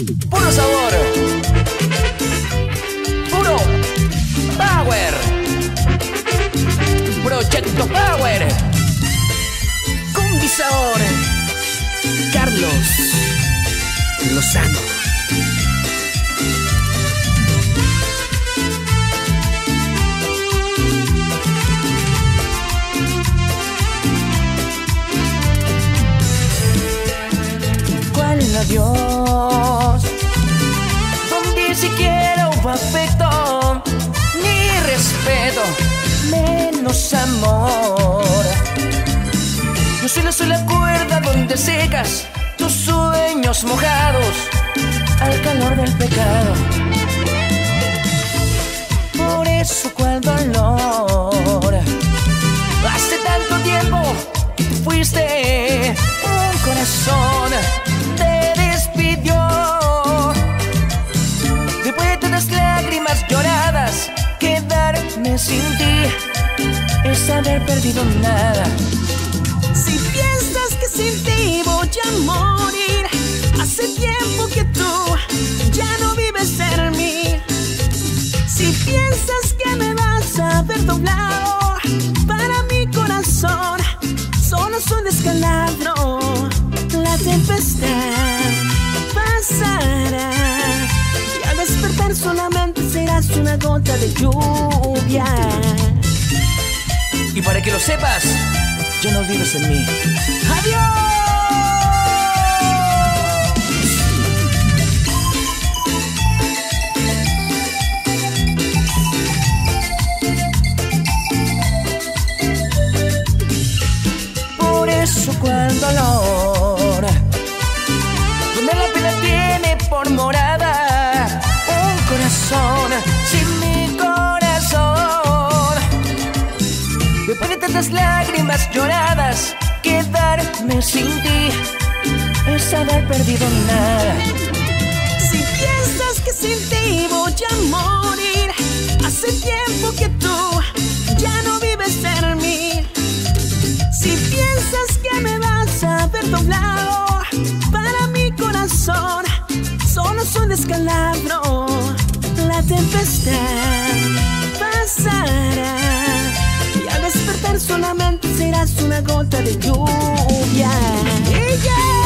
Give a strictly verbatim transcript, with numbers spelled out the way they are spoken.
Puro sabor, puro power, Proyecto Power, Combi Sabor, Carlos Lozano. Adiós, donde siquiera hubo afecto ni respeto, menos amor. Yo soy la sola cuerda donde secas tus sueños mojados al calor del pecado. Por eso cuál dolor, hace tanto tiempo que te fuiste, un corazón lloradas, quedarme sin ti es haber perdido nada. Si piensas que sin ti voy a morir, hace tiempo que tú ya no vives en mí. Si piensas que me vas a ver doblado, para mi corazón solo soy un descalabro. La tempestad pasará y al despertar solamente serás una gota de lluvia. Y para que lo sepas, ya no vives en mí. ¡Adiós! Por eso cuál dolor, donde la pena tiene por morada un corazón sin mi corazón. Después de tantas lágrimas lloradas, quedarme sin ti es haber perdido nada. Si piensas que sin ti voy a morir, hace tiempo que tú ya no vives en mí. Si piensas que me vas a ver doblado, para mi corazón solo soy un descalabro. La tempestad pasará y al despertar solamente serás una gota de lluvia. ¡Y ya!